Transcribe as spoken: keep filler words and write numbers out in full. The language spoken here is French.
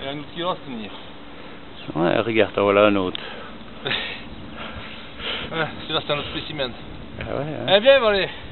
Il y a un autre qui va se tenir. Ouais, regarde, voilà un autre. Ouais, celui-là c'est un autre spécimen. Ah ouais, hein. Eh bien, allez.